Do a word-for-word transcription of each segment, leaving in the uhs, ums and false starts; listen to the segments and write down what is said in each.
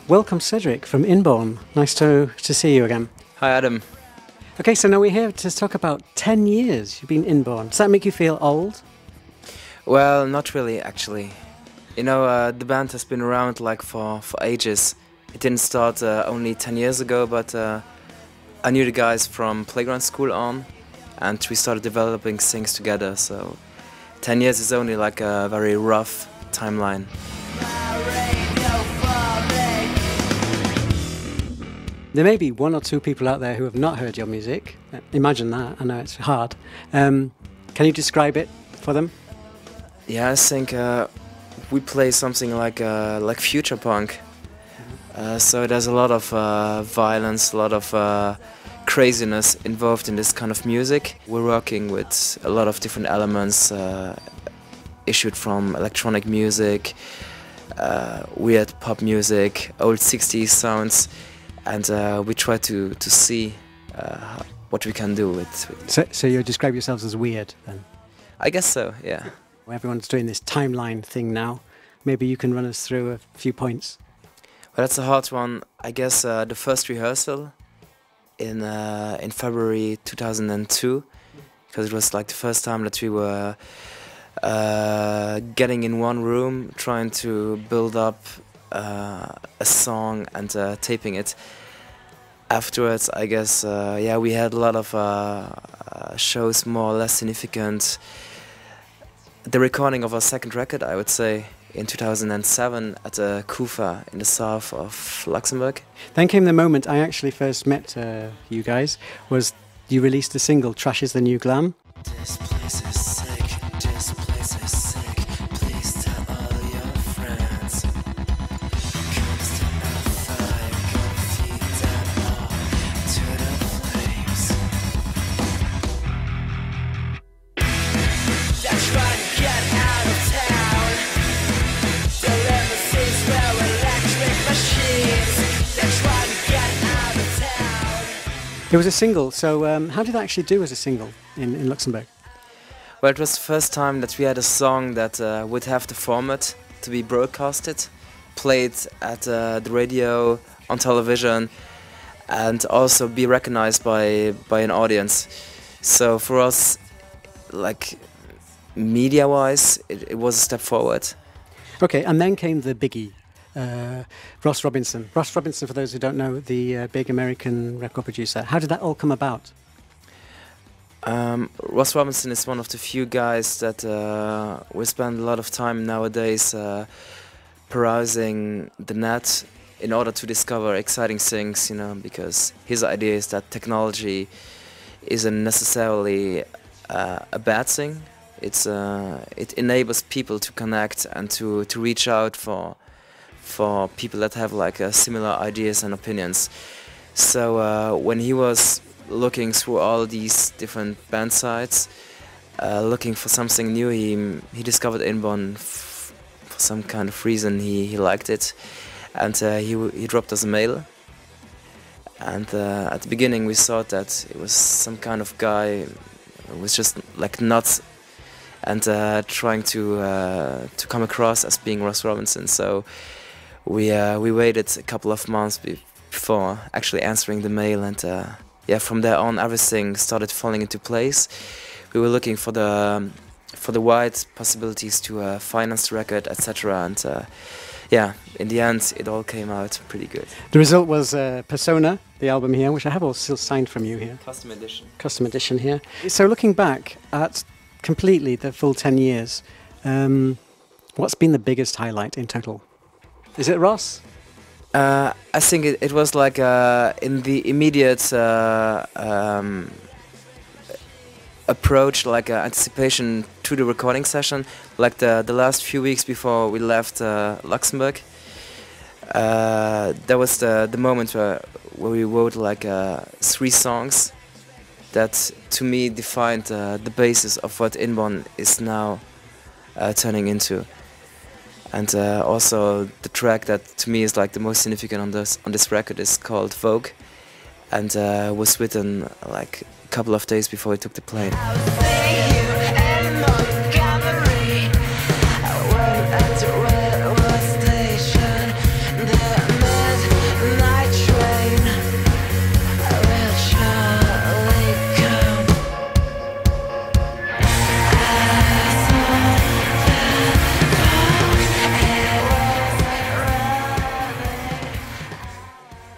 Welcome, Cédric from INBORN. Nice to, to see you again. Hi, Adam. Okay, so now we're here to talk about ten years you've been INBORN. Does that make you feel old? Well, not really, actually. You know, uh, the band has been around like for, for ages. It didn't start uh, only ten years ago, but uh, I knew the guys from playground school on, and we started developing things together, so ten years is only like a very rough timeline. There may be one or two people out there who have not heard your music. Imagine that, I know it's hard. Um, can you describe it for them? Yeah, I think uh, we play something like uh, like future punk. Uh, so there's a lot of uh, violence, a lot of uh, craziness involved in this kind of music. We're working with a lot of different elements uh, issued from electronic music, uh, weird pop music, old sixties sounds. And uh, we try to, to see uh, what we can do with, with so, so you describe yourselves as weird, then? I guess so, yeah. Everyone's doing this timeline thing now. Maybe you can run us through a few points. Well, that's a hard one. I guess uh, the first rehearsal in, uh, in February two thousand two, because it was like the first time that we were uh, getting in one room, trying to build up Uh, a song and uh, taping it. Afterwards, I guess, uh, yeah, we had a lot of uh, uh, shows more or less significant. The recording of our second record, I would say, in two thousand seven at uh, Kufa in the south of Luxembourg. Then came the moment I actually first met uh, you guys, was you released the single Trash is the New Glam. This place is sick, this place is sick, please tell all your friends. It was a single, so um, how did that actually do as a single in, in Luxembourg? Well, it was the first time that we had a song that uh, would have the format to be broadcasted, played at uh, the radio, on television, and also be recognized by, by an audience. So for us, like, media-wise, it, it was a step forward. Okay, and then came the biggie. Uh, Ross Robinson. Ross Robinson, for those who don't know, the uh, big American record producer. How did that all come about? Um, Ross Robinson is one of the few guys that uh, we spend a lot of time nowadays uh, perusing the net in order to discover exciting things, you know, because his idea is that technology isn't necessarily uh, a bad thing. It's uh, it enables people to connect and to, to reach out for for people that have like uh, similar ideas and opinions. So uh, when he was looking through all these different band sites, uh, looking for something new, he he discovered INBORN. F for some kind of reason he, he liked it, and uh, he, he dropped us a mail. And uh, at the beginning we thought that it was some kind of guy who was just like nuts and uh, trying to uh, to come across as being Ross Robinson. So we uh, we waited a couple of months be before actually answering the mail, and uh, yeah, from there on everything started falling into place. We were looking for the um, for the wide possibilities to uh, finance the record, et cetera. And uh, yeah, in the end, it all came out pretty good. The result was uh, Persona, the album here, which I have all still signed from you here. Custom edition. Custom edition here. So looking back at completely the full ten years, um, what's been the biggest highlight in total? Is it Ross? Uh, I think it, it was like uh, in the immediate uh, um, approach, like uh, anticipation to the recording session, like the the last few weeks before we left uh, Luxembourg. Uh, that was the the moment where where we wrote like uh, three songs that to me defined uh, the basis of what INBORN is now uh, turning into. And uh, also the track that to me is like the most significant on this on this record is called Vogue, and uh, was written like a couple of days before we took the plane.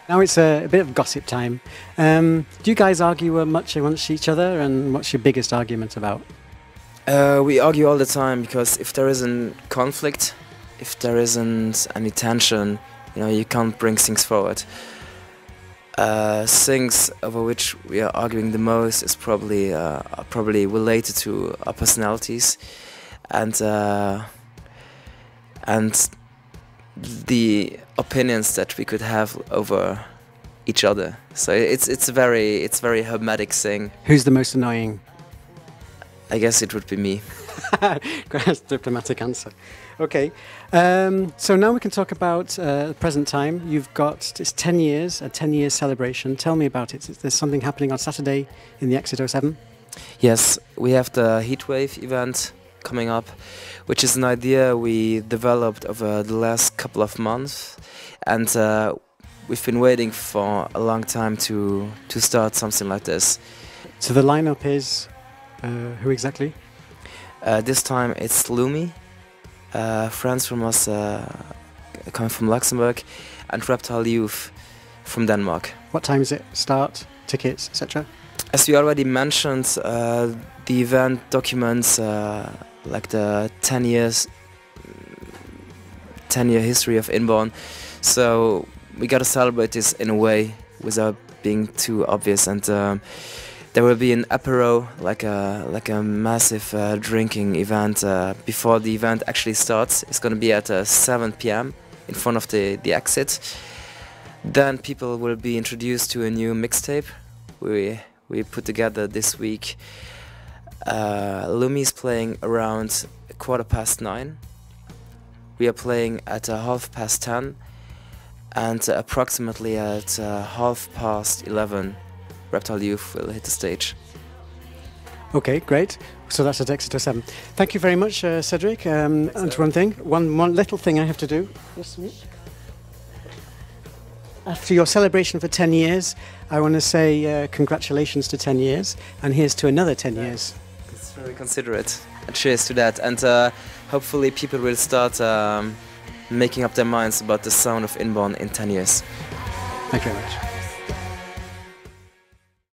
Now it's a, a bit of gossip time. Um, do you guys argue uh, much amongst each other, and what's your biggest argument about? Uh, we argue all the time because if there isn't conflict, if there isn't any tension, you know, you can't bring things forward. Uh, things over which we are arguing the most is probably uh, are probably related to our personalities, and uh, and the opinions that we could have over each other. So it's it's a very it's very hermetic thing. Who's the most annoying? I guess it would be me. Great diplomatic answer. Okay, um, so now we can talk about uh, the present time. You've got it's ten years, a ten year celebration. Tell me about it. There's something happening on Saturday in the Exit oh seven. Yes, we have the Heatwave event coming up, which is an idea we developed over the last couple of months, and uh, we've been waiting for a long time to to start something like this. So the lineup is uh, who exactly? Uh, this time it's Lumi, uh, friends from us uh, coming from Luxembourg, and wort.lu from Denmark. What time does it start? Tickets, et cetera. As we already mentioned, uh, the event documents uh, like the ten years, ten year history of INBORN. So we gotta celebrate this in a way without being too obvious. And um, there will be an apéro, like a like a massive uh, drinking event uh, before the event actually starts. It's gonna be at uh, seven p m in front of the the exit. Then people will be introduced to a new mixtape we we put together this week. Uh, Lumi's playing around a quarter past nine. We are playing at uh, half past ten, and uh, approximately at uh, half past eleven, wort.lu will hit the stage. Okay, great. So that's at Exit oh seven. Thank you very much, uh, Cédric. Um, and one thing, one one little thing I have to do. Yes, me. After your celebration for ten years, I want to say uh, congratulations to ten years, and here's to another ten years. It's very considerate. And cheers to that. And uh, hopefully people will start um, making up their minds about the sound of INBORN in ten years. Thank you very much.